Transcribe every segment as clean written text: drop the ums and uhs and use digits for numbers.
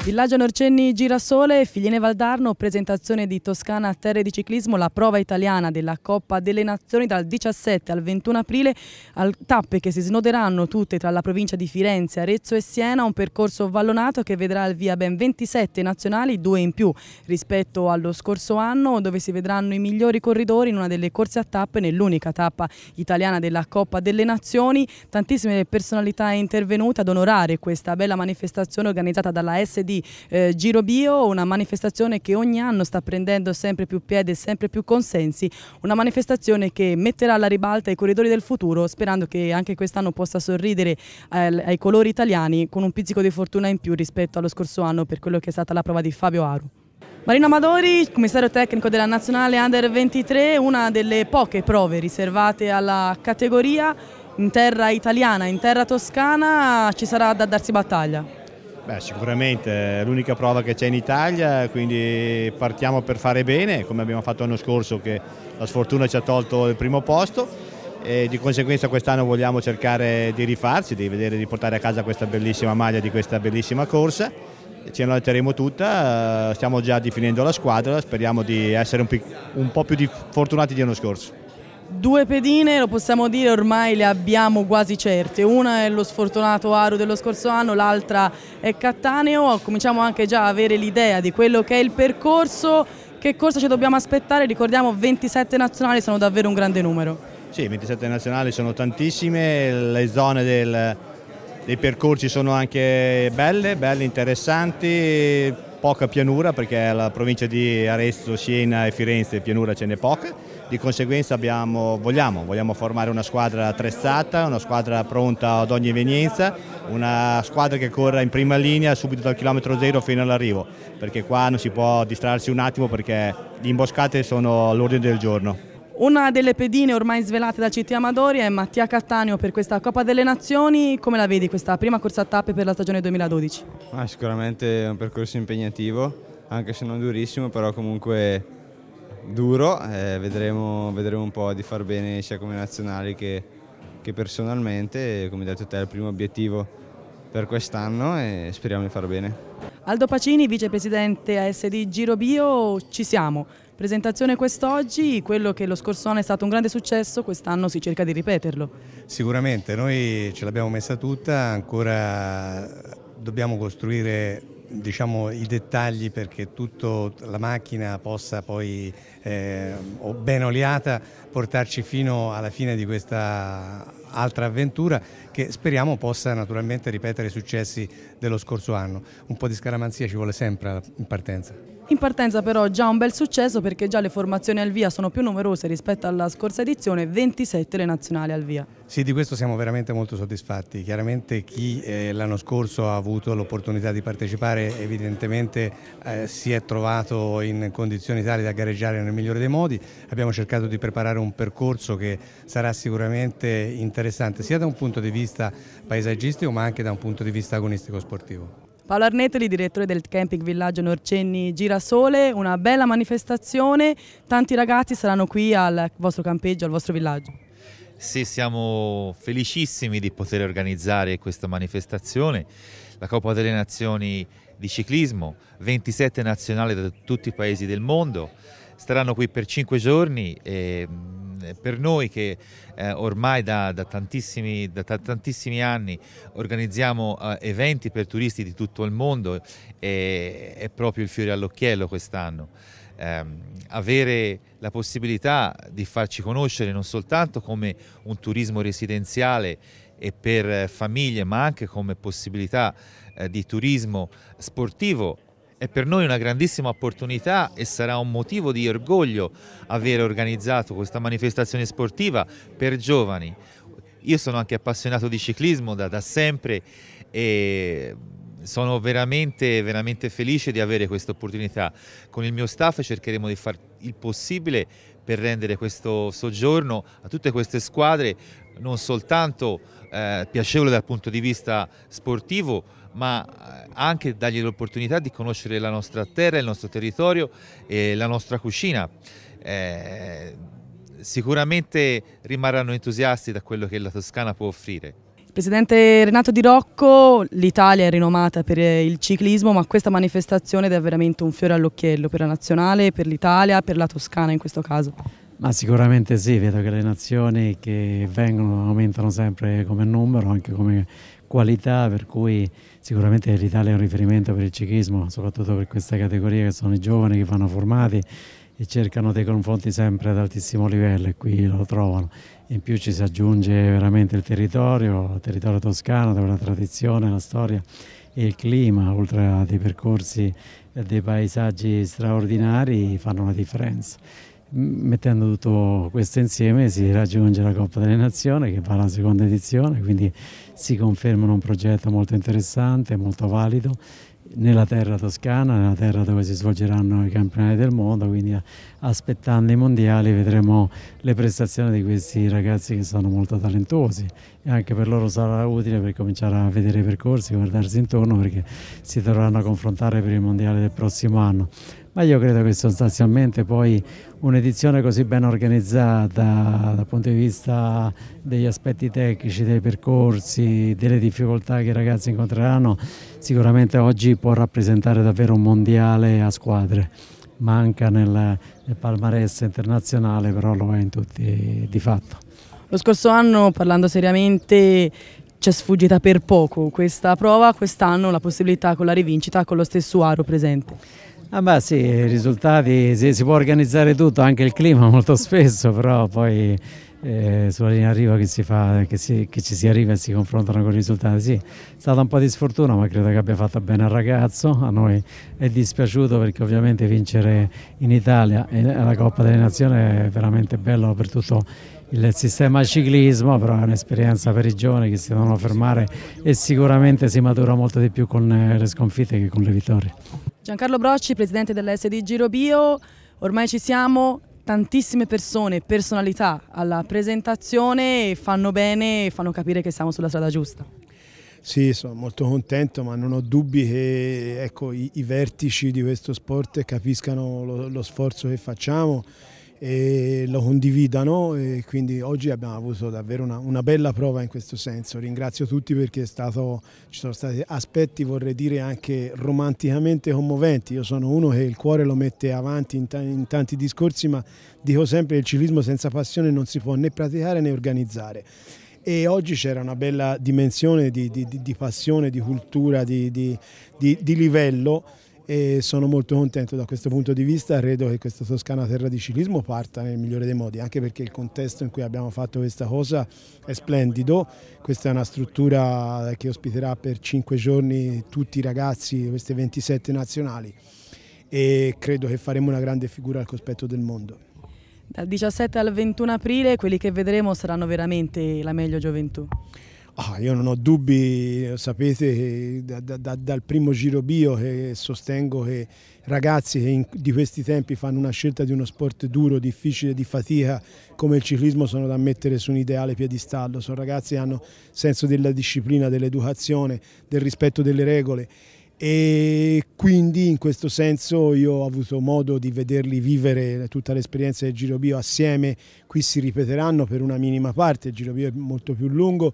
Villaggio Norcenni Girasole, Figline Valdarno, presentazione di Toscana Terre di Ciclismo, la prova italiana della Coppa delle Nazioni dal 17 al 21 aprile, tappe che si snoderanno tutte tra la provincia di Firenze, Arezzo e Siena, un percorso vallonato che vedrà al via ben 27 nazionali, 2 in più rispetto allo scorso anno, dove si vedranno i migliori corridori in una delle corse a tappe, nell'unica tappa italiana della Coppa delle Nazioni. Tantissime personalità intervenute ad onorare questa bella manifestazione organizzata dalla SD Giro Bio, una manifestazione che ogni anno sta prendendo sempre più piede e sempre più consensi, una manifestazione che metterà alla ribalta i corridori del futuro, sperando che anche quest'anno possa sorridere ai colori italiani con un pizzico di fortuna in più rispetto allo scorso anno per quello che è stata la prova di Fabio Aru. Marino Amadori, commissario tecnico della Nazionale Under 23, una delle poche prove riservate alla categoria in terra italiana, in terra toscana, ci sarà da darsi battaglia. Beh, sicuramente è l'unica prova che c'è in Italia, quindi partiamo per fare bene, come abbiamo fatto l'anno scorso che la sfortuna ci ha tolto il primo posto e di conseguenza quest'anno vogliamo cercare di rifarci, di vedere di portare a casa questa bellissima maglia di questa bellissima corsa. Ce la metteremo tutta, stiamo già definendo la squadra, speriamo di essere un po' più fortunati di l'anno scorso. Due pedine, lo possiamo dire, ormai le abbiamo quasi certe. Una è lo sfortunato Aru dello scorso anno, l'altra è Cattaneo. Cominciamo anche già a avere l'idea di quello che è il percorso. Che cosa ci dobbiamo aspettare? Ricordiamo 27 nazionali, sono davvero un grande numero. Sì, 27 nazionali sono tantissime, le zone dei percorsi sono anche belle, interessanti, poca pianura perché la provincia di Arezzo, Siena e Firenze pianura ce n'è poca. Di conseguenza vogliamo formare una squadra attrezzata, una squadra pronta ad ogni evenienza, una squadra che corra in prima linea subito dal chilometro zero fino all'arrivo, perché qua non si può distrarsi un attimo perché le imboscate sono all'ordine del giorno. Una delle pedine ormai svelate da CT Amadori è Mattia Cattaneo per questa Coppa delle Nazioni. Come la vedi questa prima corsa a tappe per la stagione 2012? Sicuramente è un percorso impegnativo, anche se non durissimo, però comunque duro. Vedremo un po' di far bene sia come nazionali che personalmente. Come hai detto te, è il primo obiettivo per quest'anno e speriamo di far bene. Aldo Pacini, vicepresidente ASD Giro Bio, ci siamo. Presentazione quest'oggi, quello che lo scorso anno è stato un grande successo, quest'anno si cerca di ripeterlo. Sicuramente, noi ce l'abbiamo messa tutta, ancora dobbiamo costruire i dettagli perché tutta la macchina possa poi, ben oliata, portarci fino alla fine di questa altra avventura che speriamo possa naturalmente ripetere i successi dello scorso anno. Un po' di scaramanzia ci vuole sempre in partenza. In partenza però già un bel successo perché già le formazioni al via sono più numerose rispetto alla scorsa edizione, 27 le nazionali al via. Sì, di questo siamo veramente molto soddisfatti. Chiaramente chi l'anno scorso ha avuto l'opportunità di partecipare evidentemente si è trovato in condizioni tali da gareggiare nel migliore dei modi. Abbiamo cercato di preparare un percorso che sarà sicuramente interessante sia da un punto di vista paesaggistico ma anche da un punto di vista agonistico sportivo. Paolo Arnetoli, direttore del camping Villaggio Norcenni Girasole, una bella manifestazione, tanti ragazzi saranno qui al vostro campeggio, al vostro villaggio. Sì, siamo felicissimi di poter organizzare questa manifestazione, la Coppa delle Nazioni di ciclismo, 27 nazionali da tutti i paesi del mondo, staranno qui per 5 giorni e per noi che ormai da tantissimi anni organizziamo eventi per turisti di tutto il mondo è proprio il fiore all'occhiello quest'anno. Avere la possibilità di farci conoscere non soltanto come un turismo residenziale e per famiglie ma anche come possibilità di turismo sportivo è per noi una grandissima opportunità e sarà un motivo di orgoglio aver organizzato questa manifestazione sportiva per giovani. Io sono anche appassionato di ciclismo da sempre e sono veramente felice di avere questa opportunità. Con il mio staff cercheremo di fare il possibile per rendere questo soggiorno a tutte queste squadre non soltanto piacevole dal punto di vista sportivo, ma anche dargli l'opportunità di conoscere la nostra terra, il nostro territorio e la nostra cucina. Sicuramente rimarranno entusiasti da quello che la Toscana può offrire. Presidente Renato Di Rocco, l'Italia è rinomata per il ciclismo, ma questa manifestazione è veramente un fiore all'occhiello per la nazionale, per l'Italia, per la Toscana in questo caso. Ma sicuramente sì, vedo che le nazioni che vengono aumentano sempre come numero, anche come qualità, per cui sicuramente l'Italia è un riferimento per il ciclismo, soprattutto per questa categoria che sono i giovani che vanno formati e cercano dei confronti sempre ad altissimo livello e qui lo trovano. In più ci si aggiunge veramente il territorio toscano, dove la tradizione, la storia e il clima, oltre a dei percorsi e dei paesaggi straordinari, fanno la differenza. Mettendo tutto questo insieme si raggiunge la Coppa delle Nazioni, che va alla seconda edizione, quindi si conferma un progetto molto interessante, molto valido nella terra toscana, nella terra dove si svolgeranno i campionati del mondo, quindi aspettando i mondiali vedremo le prestazioni di questi ragazzi che sono molto talentuosi e anche per loro sarà utile per cominciare a vedere i percorsi, guardarsi intorno, perché si dovranno confrontare per il mondiale del prossimo anno. Ma io credo che sostanzialmente poi un'edizione così ben organizzata dal punto di vista degli aspetti tecnici, dei percorsi, delle difficoltà che i ragazzi incontreranno, sicuramente oggi può rappresentare davvero un mondiale a squadre. Manca nel palmarès internazionale, però lo è in tutti di fatto. Lo scorso anno, parlando seriamente, ci è sfuggita per poco questa prova, quest'anno la possibilità con la rivincita con lo stesso Aro presente. Ah beh sì, i risultati, si può organizzare tutto, anche il clima molto spesso, però poi sulla linea arriva che ci si arriva e si confrontano con i risultati. Sì, è stata un po' di sfortuna, ma credo che abbia fatto bene al ragazzo. A noi è dispiaciuto perché ovviamente vincere in Italia e la Coppa delle Nazioni è veramente bello per tutto il sistema ciclismo, però è un'esperienza per i giovani che si devono fermare e sicuramente si matura molto di più con le sconfitte che con le vittorie. Giancarlo Brocci, presidente dell'SD Giro Bio, ormai ci siamo, tantissime persone, personalità alla presentazione e fanno bene e fanno capire che siamo sulla strada giusta. Sì, sono molto contento, ma non ho dubbi che ecco, i vertici di questo sport capiscano lo sforzo che facciamo e lo condividano, e quindi oggi abbiamo avuto davvero una bella prova in questo senso. Ringrazio tutti perché ci sono stati aspetti, vorrei dire anche romanticamente commoventi. Io sono uno che il cuore lo mette avanti in tanti discorsi, ma dico sempre che il ciclismo senza passione non si può né praticare né organizzare. E oggi c'era una bella dimensione di passione, di cultura, di livello, e sono molto contento da questo punto di vista. Credo che questa Toscana Terra di Ciclismo parta nel migliore dei modi, anche perché il contesto in cui abbiamo fatto questa cosa è splendido. Questa è una struttura che ospiterà per 5 giorni tutti i ragazzi, queste 27 nazionali, e credo che faremo una grande figura al cospetto del mondo. Dal 17 al 21 aprile quelli che vedremo saranno veramente la meglio gioventù. Io non ho dubbi, sapete che dal primo Giro Bio che sostengo che ragazzi che di questi tempi fanno una scelta di uno sport duro, difficile, di fatica come il ciclismo sono da mettere su un ideale piedistallo. Sono ragazzi che hanno senso della disciplina, dell'educazione, del rispetto delle regole, e quindi in questo senso io ho avuto modo di vederli vivere tutta l'esperienza del Giro Bio assieme. Qui si ripeteranno per una minima parte, il Giro Bio è molto più lungo.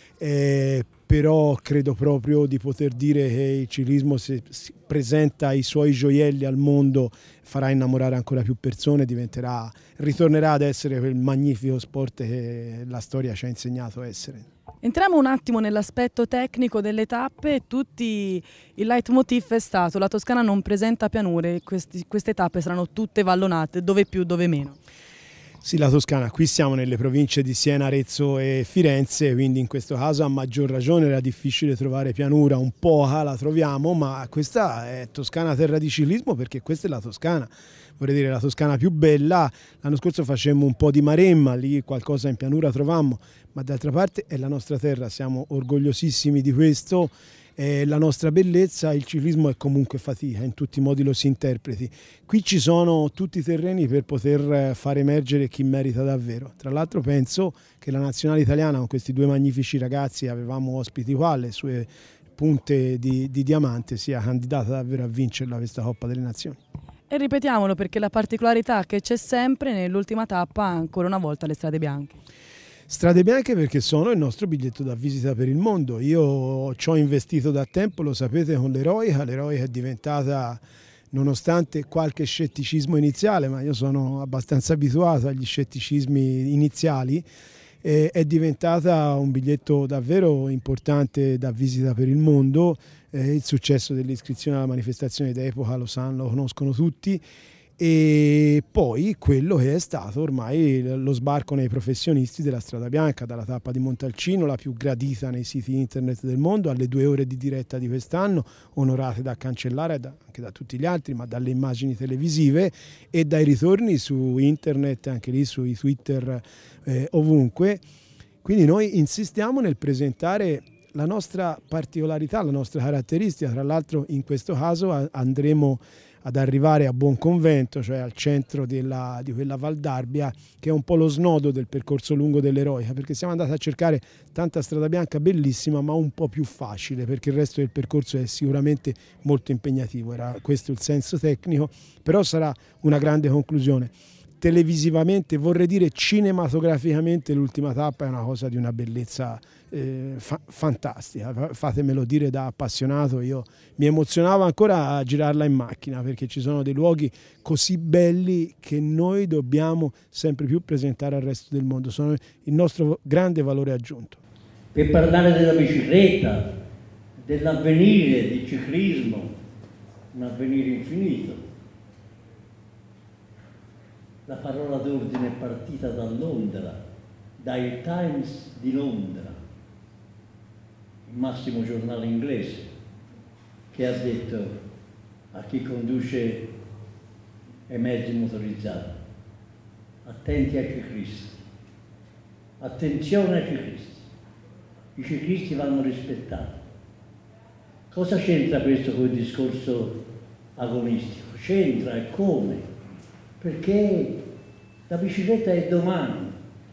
Però credo proprio di poter dire che il ciclismo, se presenta i suoi gioielli al mondo, farà innamorare ancora più persone, ritornerà ad essere quel magnifico sport che la storia ci ha insegnato a essere. Entriamo un attimo nell'aspetto tecnico delle tappe. Il leitmotiv è stato: la Toscana non presenta pianure, queste tappe saranno tutte vallonate, dove più dove meno. Sì, la Toscana, qui siamo nelle province di Siena, Arezzo e Firenze, quindi in questo caso a maggior ragione era difficile trovare pianura, un po' la troviamo, ma questa è Toscana Terra di Ciclismo perché questa è la Toscana, vorrei dire la Toscana più bella. L'anno scorso facemmo un po' di Maremma, lì qualcosa in pianura trovammo, ma d'altra parte è la nostra terra, siamo orgogliosissimi di questo. La nostra bellezza, il ciclismo è comunque fatica, in tutti i modi lo si interpreti. Qui ci sono tutti i terreni per poter far emergere chi merita davvero. Tra l'altro penso che la nazionale italiana, con questi due magnifici ragazzi, avevamo ospiti qua, le sue punte di diamante, sia candidata davvero a vincerla questa Coppa delle Nazioni. E ripetiamolo perché la particolarità che c'è sempre nell'ultima tappa, ancora una volta, le strade bianche. Strade bianche perché sono il nostro biglietto da visita per il mondo. Io ci ho investito da tempo, lo sapete, con l'Eroica. L'Eroica è diventata, nonostante qualche scetticismo iniziale, ma io sono abbastanza abituato agli scetticismi iniziali, è diventata un biglietto davvero importante da visita per il mondo. Il successo dell'iscrizione alla manifestazione d'epoca lo sanno, lo conoscono tutti. E poi quello che è stato ormai lo sbarco nei professionisti della Strada Bianca, dalla tappa di Montalcino, la più gradita nei siti internet del mondo, alle 2 ore di diretta di quest'anno, onorate da Cancellare anche da tutti gli altri, ma dalle immagini televisive e dai ritorni su internet, anche lì sui Twitter, ovunque. Quindi noi insistiamo nel presentare la nostra particolarità, la nostra caratteristica. Tra l'altro in questo caso andremo ad arrivare a Buonconvento, cioè al centro di quella Val d'Arbia, che è un po' lo snodo del percorso lungo dell'Eroica, perché siamo andati a cercare tanta strada bianca bellissima, ma un po' più facile, perché il resto del percorso è sicuramente molto impegnativo. Era questo il senso tecnico, però sarà una grande conclusione. Televisivamente, vorrei dire cinematograficamente, l'ultima tappa è una cosa di una bellezza fantastica, fatemelo dire da appassionato. Io mi emozionavo ancora a girarla in macchina, perché ci sono dei luoghi così belli che noi dobbiamo sempre più presentare al resto del mondo, sono il nostro grande valore aggiunto. Per parlare della bicicletta, dell'avvenire del ciclismo, un avvenire infinito. La parola d'ordine è partita da Londra, dai Times di Londra, il massimo giornale inglese, che ha detto a chi conduce i mezzi motorizzati: attenti ai ciclisti, attenzione ai ciclisti, i ciclisti vanno rispettati. Cosa c'entra questo con il discorso agonistico? C'entra, e come? Perché la bicicletta è domani.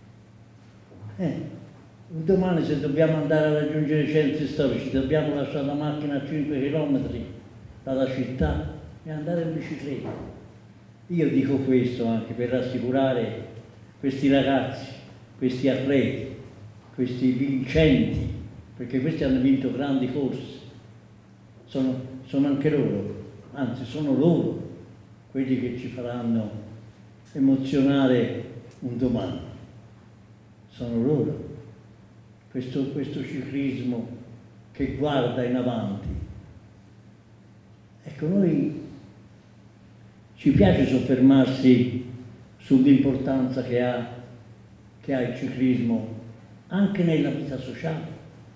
Domani, se dobbiamo andare a raggiungere i centri storici, dobbiamo lasciare la macchina a 5 km dalla città e andare in bicicletta. Io dico questo anche per rassicurare questi ragazzi, questi atleti, questi vincenti, perché questi hanno vinto grandi corse. Sono anche loro, anzi sono loro quelli che ci faranno emozionare un domani. Sono loro. Questo ciclismo che guarda in avanti. Ecco, noi ci piace soffermarsi sull'importanza che ha il ciclismo anche nella vita sociale.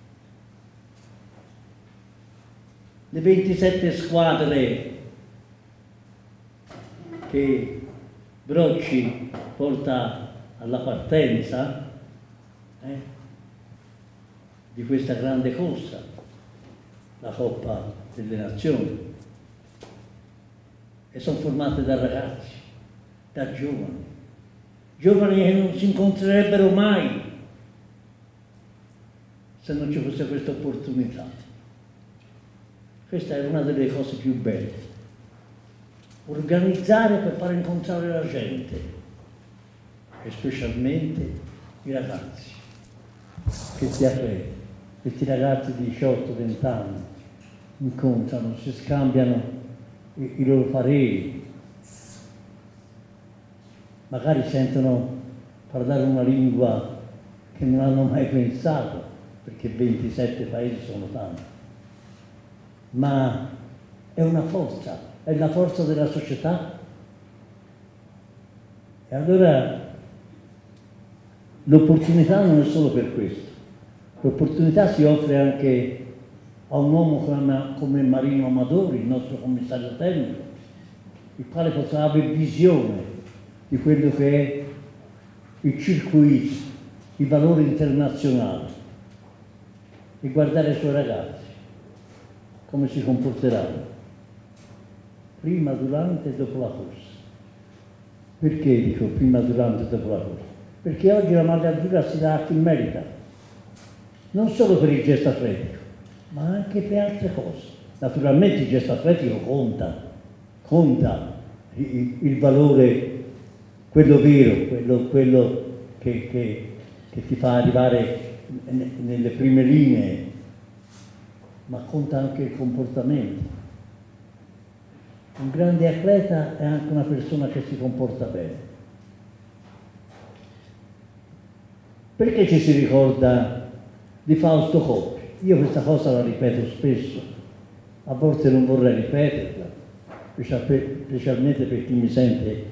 Le 27 squadre che Brocci porta alla partenza di questa grande corsa, la Coppa delle Nazioni, e sono formate da ragazzi, da giovani che non si incontrerebbero mai se non ci fosse questa opportunità. Questa è una delle cose più belle. Organizzare per far incontrare la gente, e specialmente i ragazzi, questi atleti, questi ragazzi di 18-20 anni incontrano, si scambiano i loro pareri, magari sentono parlare una lingua che non hanno mai pensato, perché 27 paesi sono tanti, ma è una forza. È la forza della società. E allora l'opportunità non è solo per questo. L'opportunità si offre anche a un uomo come Marino Amadori, il nostro commissario tecnico, il quale potrà avere visione di quello che è il circuito, i valori internazionali, e guardare i suoi ragazzi, come si comporteranno prima, durante e dopo la corsa. Perché dico prima, durante e dopo la corsa? Perché oggi la maglia azzurra si dà a chi merita, non solo per il gesto atletico, ma anche per altre cose. Naturalmente il gesto atletico conta il valore, quello vero, quello che che ti fa arrivare nelle prime linee, ma conta anche il comportamento. Un grande atleta è anche una persona che si comporta bene. Perché ci si ricorda di Fausto Coppi? Io questa cosa la ripeto spesso, a volte non vorrei ripeterla, specialmente per chi mi sente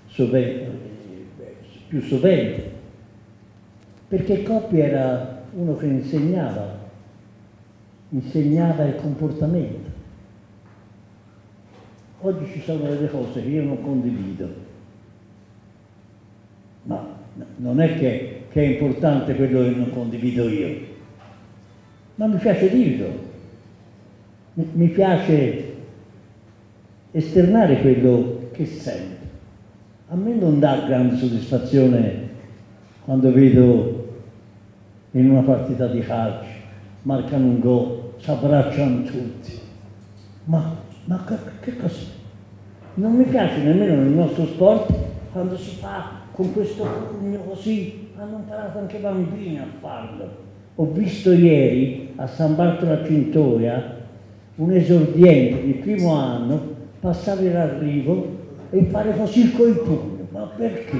più sovente, perché Coppi era uno che insegnava il comportamento. Oggi ci sono delle cose che io non condivido, ma non è che è importante quello che non condivido io, ma mi piace dirlo, mi piace esternare quello che sento. A me non dà grande soddisfazione quando vedo in una partita di calcio, marcano un gol, si abbracciano tutti, ma che cos'è? Non mi piace nemmeno nel nostro sport quando si fa con questo pugno così, hanno imparato anche i bambini a farlo. Ho visto ieri a San Bartolo a Cintoia un esordiente di primo anno passare l'arrivo e fare così coi pugni. Ma perché?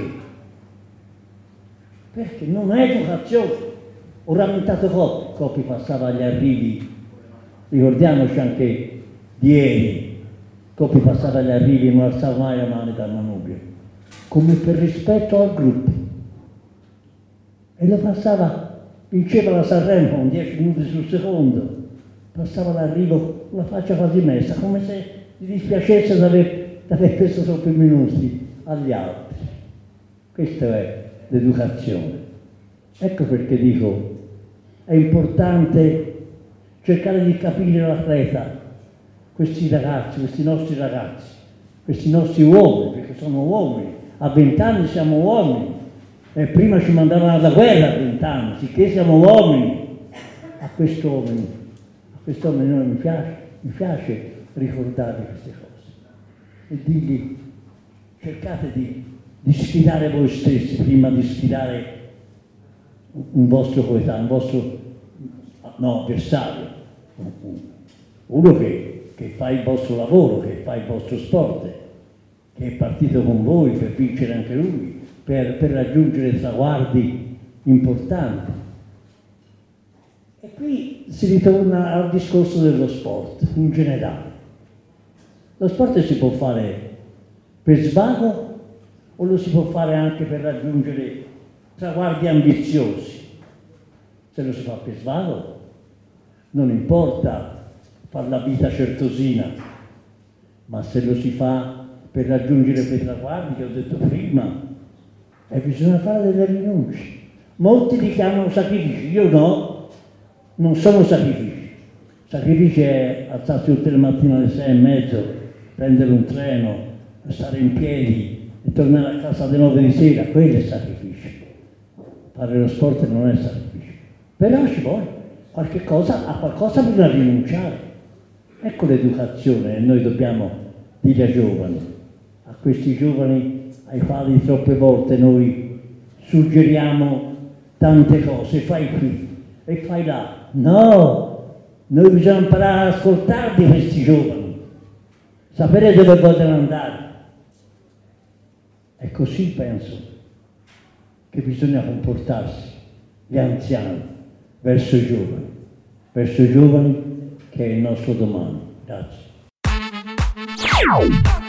Perché non è educazione. Ho rammentato Coppi passava agli arrivi, ricordiamoci anche di ieri, Coppi passava agli arrivi e non alzava mai la mano dal manubrio, come per rispetto al gruppo. E lo passava, vinceva la Sanremo con 10 minuti sul secondo, passava l'arrivo con la faccia quasi messa, come se gli dispiacesse di aver preso troppi minuti agli altri. Questa è l'educazione. Ecco perché dico, è importante cercare di capire l'atleta, questi ragazzi, questi nostri ragazzi, questi nostri uomini, perché sono uomini, a 20 anni siamo uomini, e prima ci mandavano alla guerra a 20 anni, sicché siamo uomini. A quest'uomo noi mi piace ricordare queste cose e dirgli cercate di sfidare voi stessi prima di sfidare un vostro coetaneo, un vostro avversario, uno che fa il vostro lavoro, che fa il vostro sport, che è partito con voi per vincere anche lui, per raggiungere traguardi importanti. E qui si ritorna al discorso dello sport in generale. Lo sport si può fare per svago o lo si può fare anche per raggiungere traguardi ambiziosi. Se lo si fa per svago non importa fare la vita certosina, ma se lo si fa per raggiungere quei traguardi che ho detto prima, bisogna fare delle rinunce. Molti li chiamano sacrifici, io no, non sono sacrifici. Sacrifici è alzarsi tutte le mattine alle 6:30, prendere un treno, stare in piedi e tornare a casa alle 9 di sera, quello è sacrificio. Fare lo sport non è sacrificio. Però ci vuole qualche cosa, a qualcosa bisogna rinunciare. Ecco l'educazione che noi dobbiamo dire ai giovani, a questi giovani ai quali troppe volte noi suggeriamo tante cose, fai qui e fai là. No, noi bisogna imparare ad ascoltarli questi giovani, sapere dove vogliono andare. E così penso che bisogna comportarsi, gli anziani, verso i giovani che è il nostro domani. Grazie.